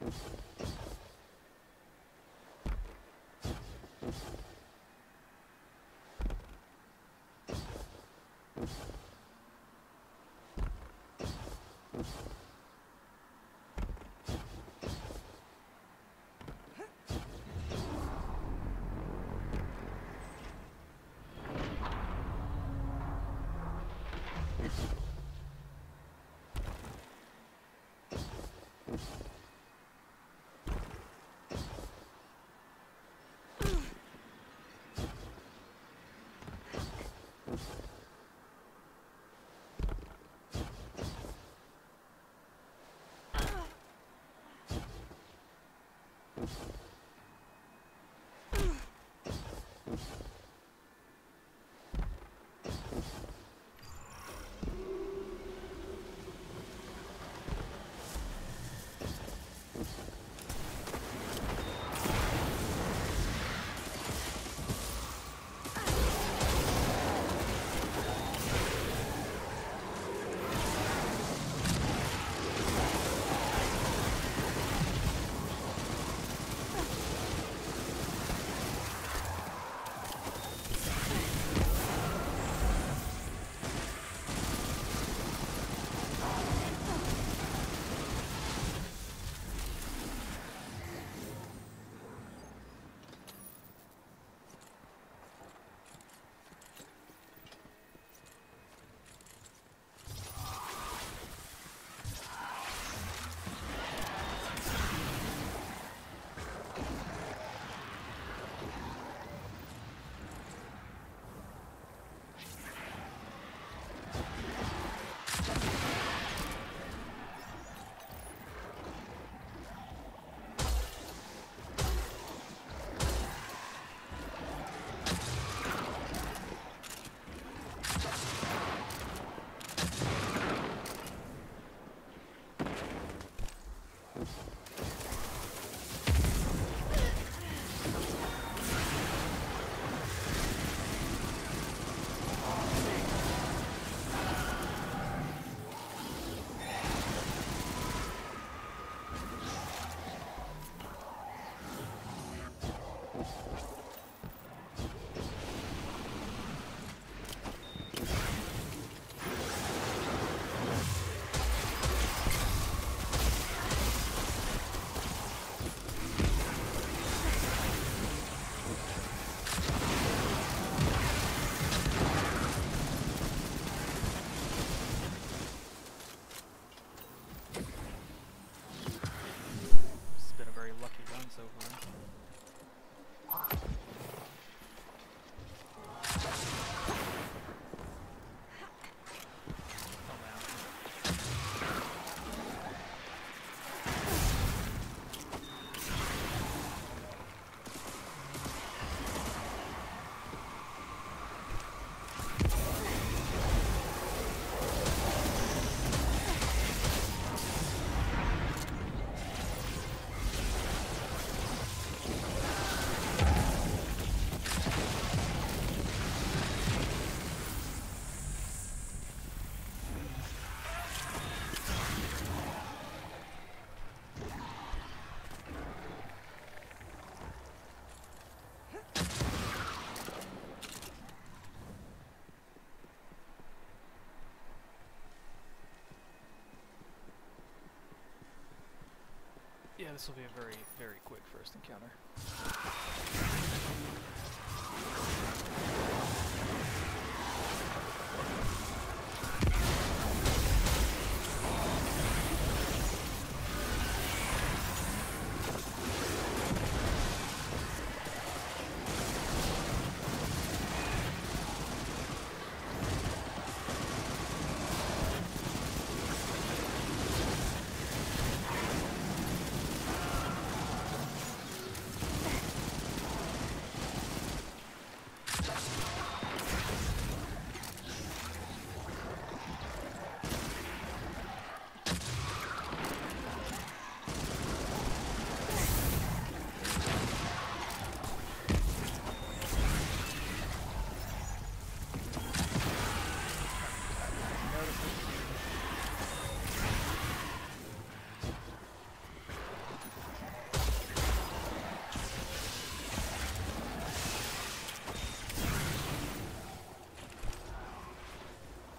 Yeah, this will be a very, very quick first encounter.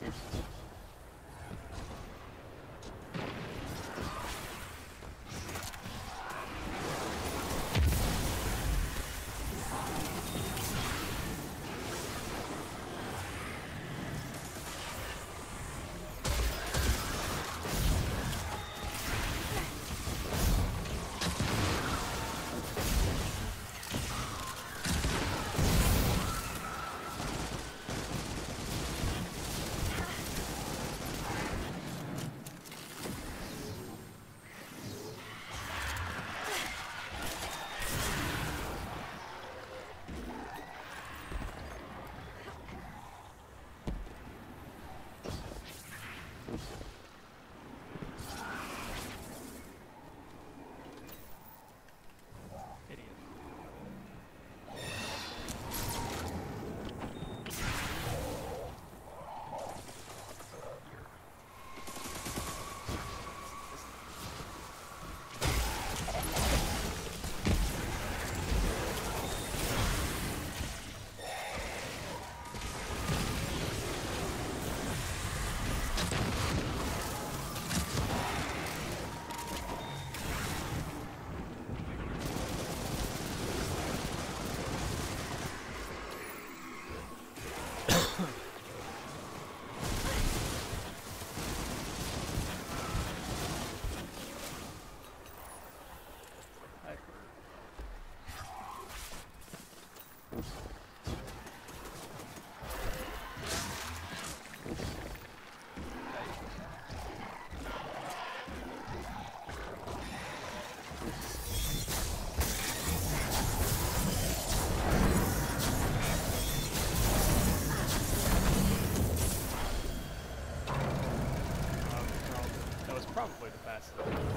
Probably the best.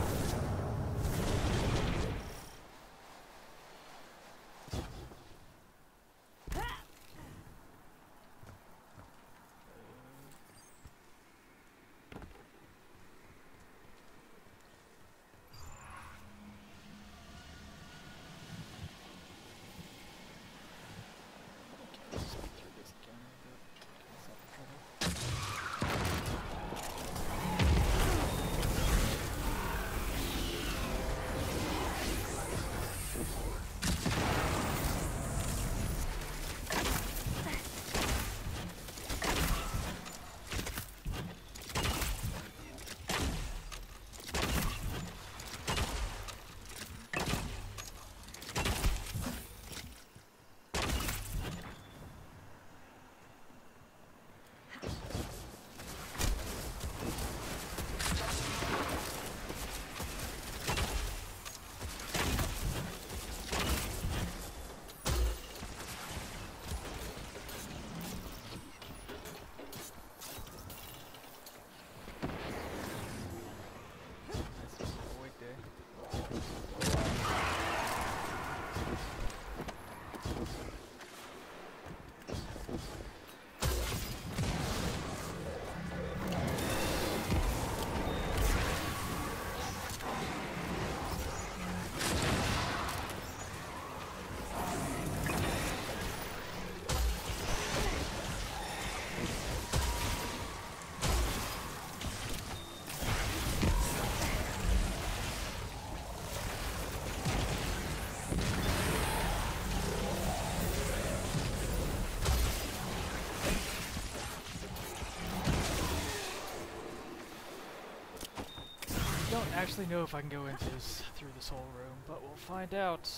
I don't actually know if I can go into this through this whole room, but we'll find out.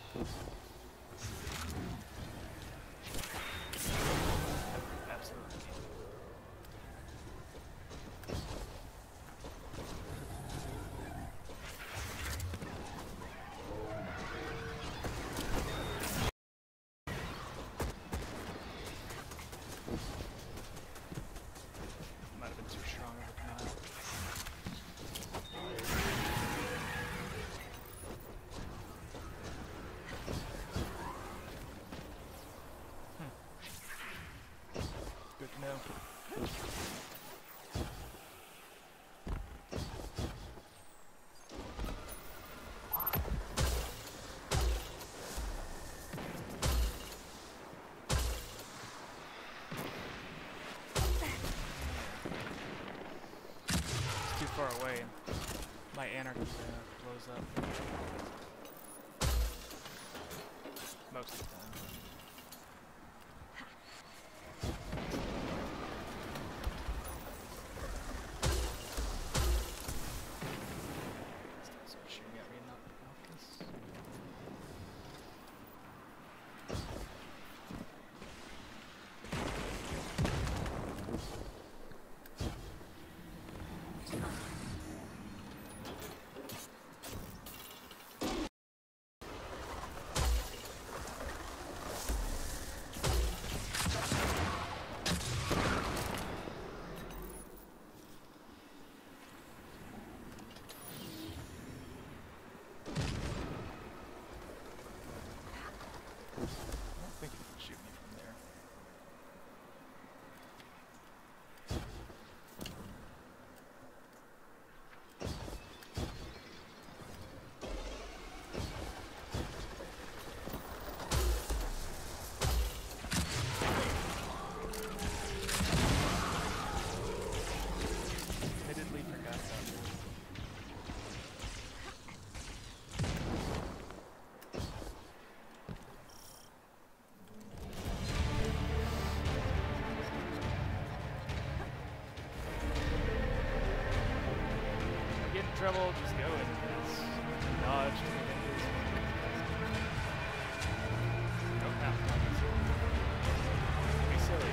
Absolutely. Might have been too strong of a command. Good to know. far away, and my anarchy blows up. Most of the time. Start shooting at me, not focus. Trouble, just go and dodge. Nope, no. Be silly.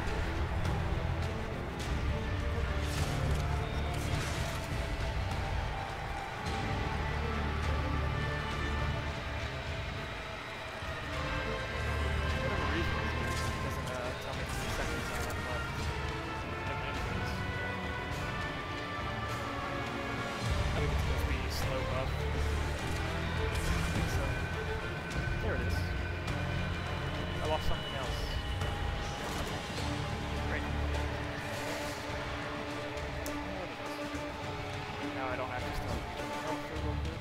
Whatever reason it doesn't tell me the seconds I have left. I think it's supposed to be slow buff. So, there it is. I lost something else. Great. Now I don't have to start reaching health for a little bit.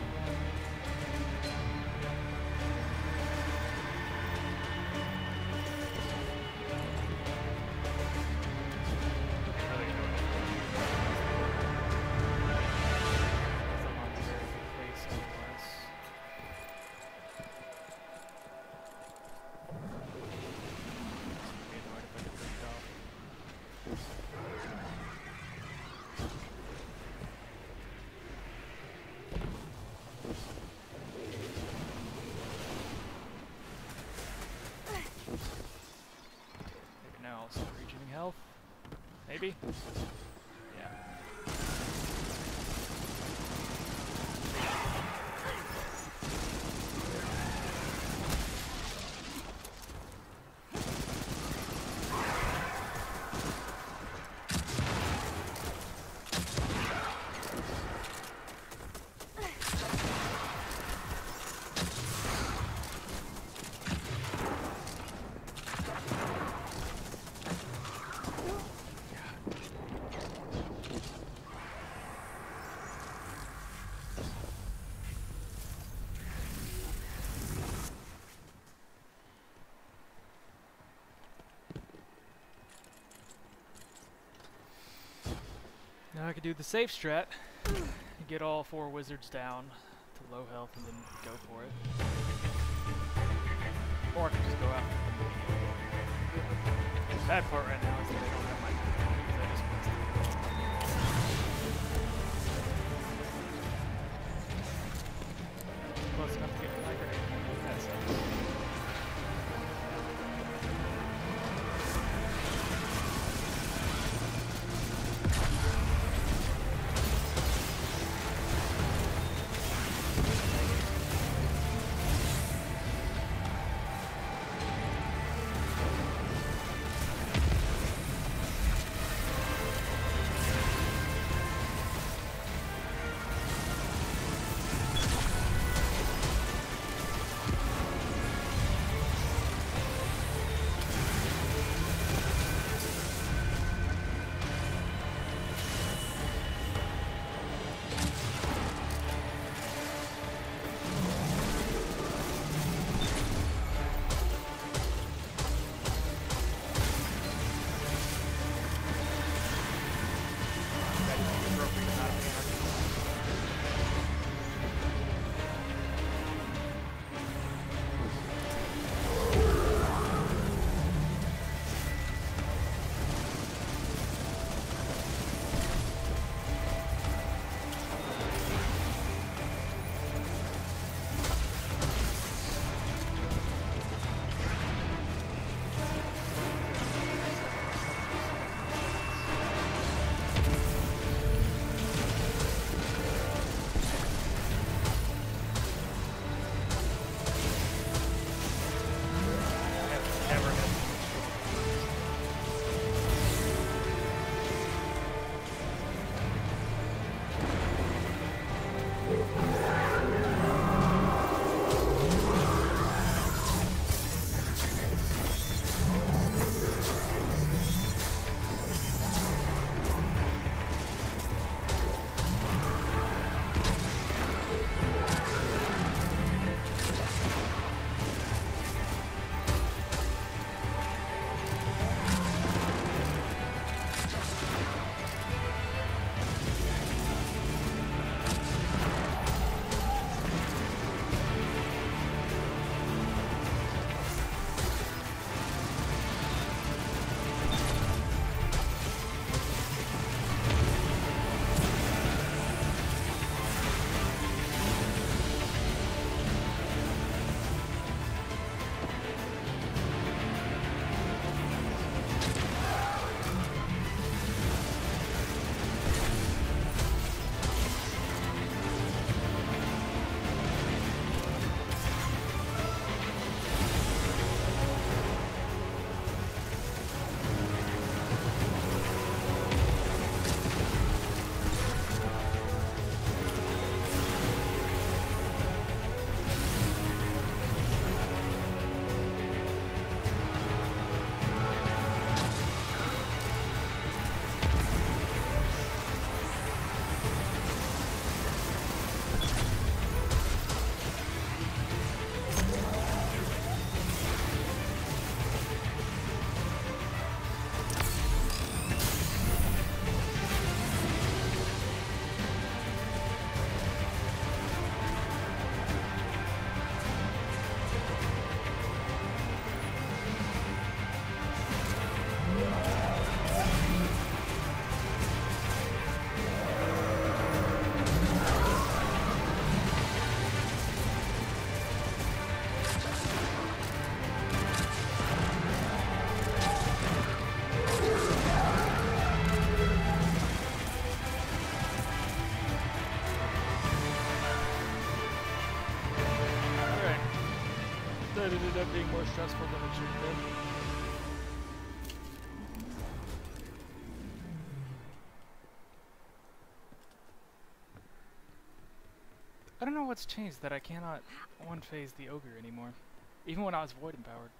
Health? Maybe? Yeah. Now I could do the safe strat, get all 4 wizards down to low health and then go for it. Or I could just go out. The bad part right now is that I don't have my close enough to get my grenade. That sucks. it ended up being more stressful than it should have been. I don't know what's changed that I cannot one-phase the Ogre anymore, even when I was void empowered.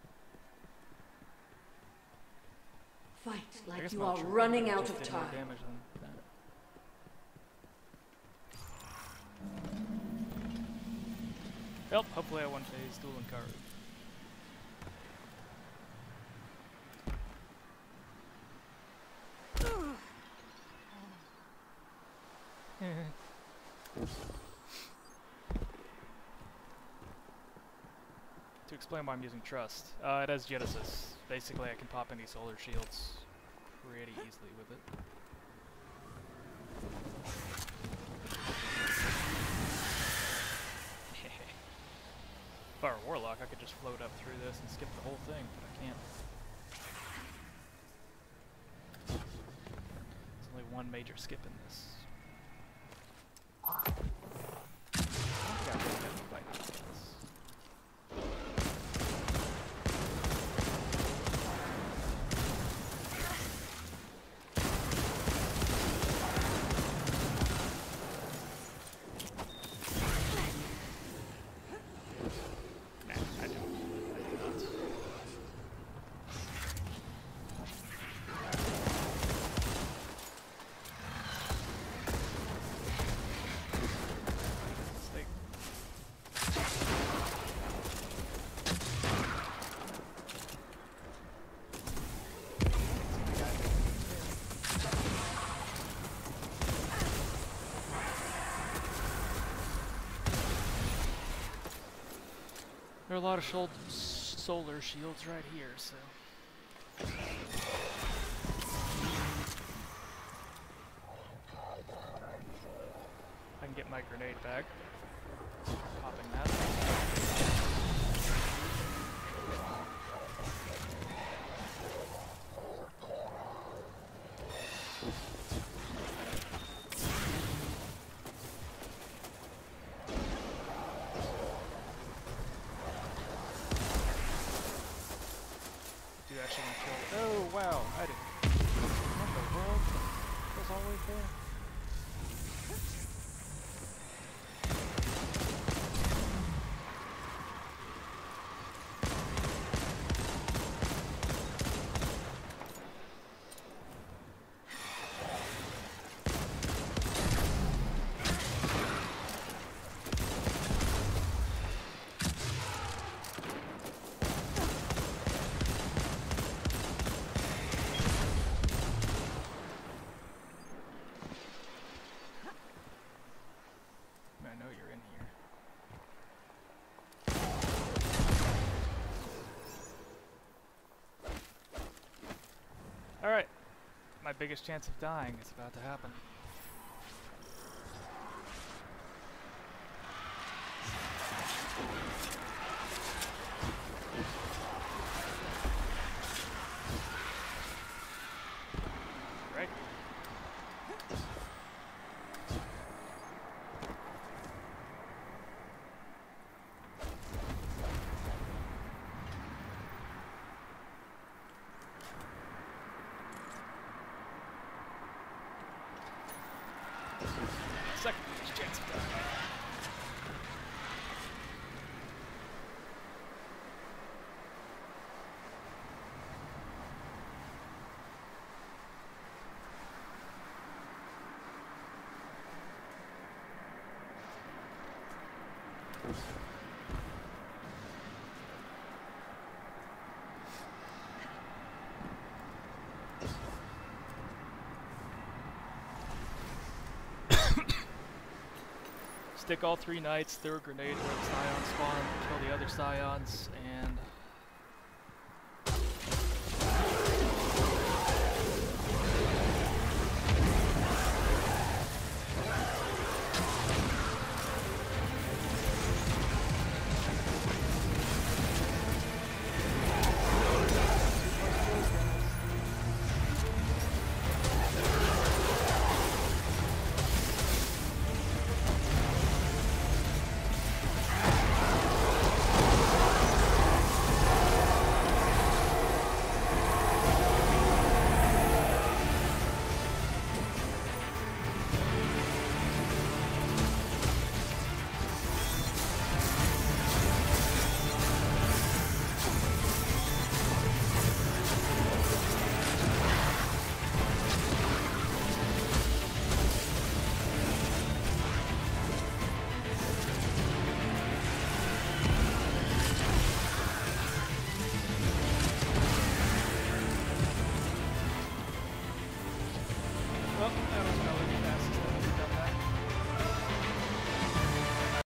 Fight like you are running out of time. Damage than that. Well, hopefully I one-phase Duel and Karu. To explain why I'm using Trust, it has Genesis. Basically, I can pop any solar shields pretty easily with it. If I were Warlock, I could just float up through this and skip the whole thing, but I can't. There's only one major skip in this. There are a lot of solar shields right here, so... I can get my grenade back. Popping that. Oh wow, I didn't. What the world? It was always there. Alright, my biggest chance of dying is about to happen. Right. Second chance of dying. Stick all 3 knights, throw a grenade where the scions spawn, kill the other scions,